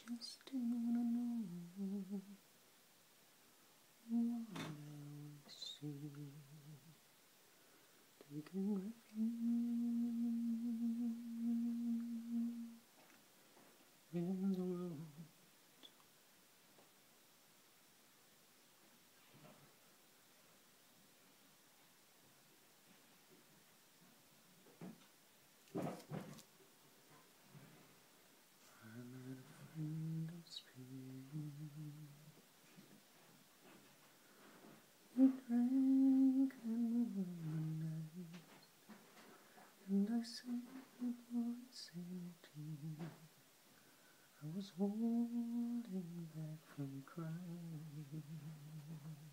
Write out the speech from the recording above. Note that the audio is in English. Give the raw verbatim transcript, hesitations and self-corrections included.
just didn't wanna know what I would see. Taking refuge in the road. I met a friend of spirit. He drank and womanized, and I said before it sank in, I was holding back from crying.